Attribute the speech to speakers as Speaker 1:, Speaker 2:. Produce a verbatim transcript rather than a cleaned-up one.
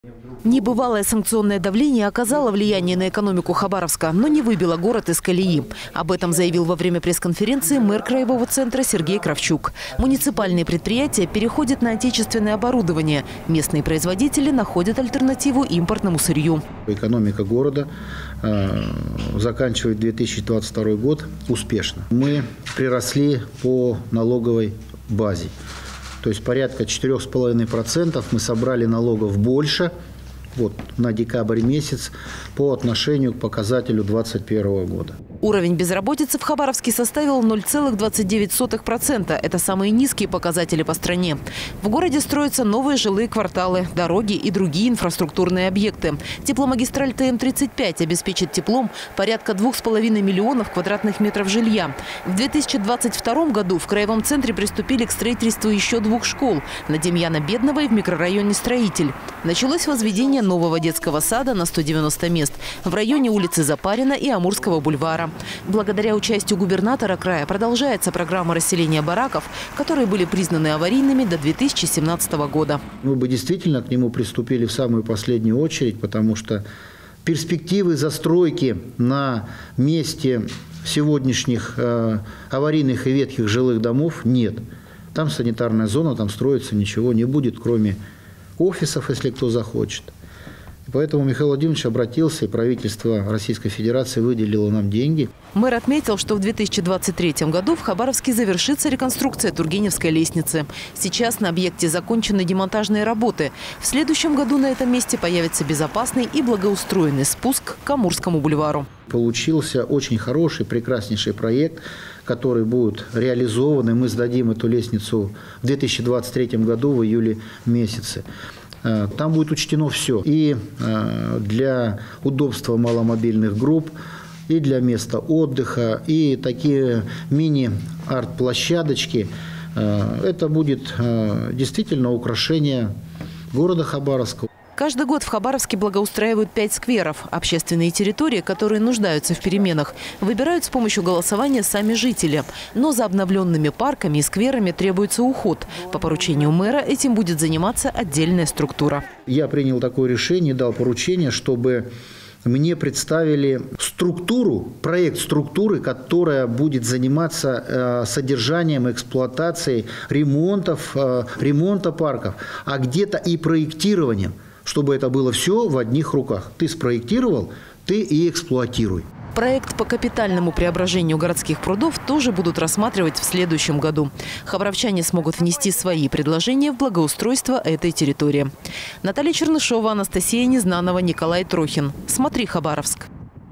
Speaker 1: Небывалое санкционное давление оказало влияние на экономику Хабаровска, но не выбило город из колеи. Об этом заявил во время пресс-конференции мэр краевого центра Сергей Кравчук. Муниципальные предприятия переходят на отечественное оборудование. Местные производители находят альтернативу импортному сырью.
Speaker 2: Экономика города э, заканчивает две тысячи двадцать второй год успешно. Мы приросли по налоговой базе. То есть порядка четырёх с половиной процентов мы собрали налогов больше вот, на декабрь месяц по отношению к показателю две тысячи двадцать первого года.
Speaker 1: Уровень безработицы в Хабаровске составил ноль целых двадцать девять сотых процента. Это самые низкие показатели по стране. В городе строятся новые жилые кварталы, дороги и другие инфраструктурные объекты. Тепломагистраль Т М тридцать пять обеспечит теплом порядка двух с половиной миллионов квадратных метров жилья. В две тысячи двадцать втором году в краевом центре приступили к строительству еще двух школ – на Демьяна Бедного и в микрорайоне Строитель. Началось возведение нового детского сада на сто девяносто мест в районе улицы Запарина и Амурского бульвара. Благодаря участию губернатора края продолжается программа расселения бараков, которые были признаны аварийными до две тысячи семнадцатого года.
Speaker 2: Мы бы действительно к нему приступили в самую последнюю очередь, потому что перспективы застройки на месте сегодняшних э, аварийных и ветхих жилых домов нет. Там санитарная зона, там строиться ничего не будет, кроме офисов, если кто захочет. Поэтому Михаил Владимирович обратился, и правительство Российской Федерации выделило нам деньги.
Speaker 1: Мэр отметил, что в две тысячи двадцать третьем году в Хабаровске завершится реконструкция Тургеневской лестницы. Сейчас на объекте закончены демонтажные работы. В следующем году на этом месте появится безопасный и благоустроенный спуск к Амурскому бульвару.
Speaker 2: Получился очень хороший, прекраснейший проект, который будет реализован, и мы сдадим эту лестницу в две тысячи двадцать третьем году в июле месяце. Там будет учтено все. И для удобства маломобильных групп, и для места отдыха, и такие мини-арт-площадочки. Это будет действительно украшение города Хабаровска.
Speaker 1: Каждый год в Хабаровске благоустраивают пять скверов. Общественные территории, которые нуждаются в переменах, выбирают с помощью голосования сами жители. Но за обновленными парками и скверами требуется уход. По поручению мэра этим будет заниматься отдельная структура.
Speaker 2: Я принял такое решение, дал поручение, чтобы мне представили структуру, проект структуры, которая будет заниматься э, содержанием, эксплуатацией ремонтов, э, ремонта парков, а где-то и проектированием, чтобы это было все в одних руках. Ты спроектировал, ты и эксплуатируй.
Speaker 1: Проект по капитальному преображению городских прудов тоже будут рассматривать в следующем году. Хабаровчане смогут внести свои предложения в благоустройство этой территории. Наталья Чернышова, Анастасия Незнанова, Николай Трохин. Смотри, Хабаровск.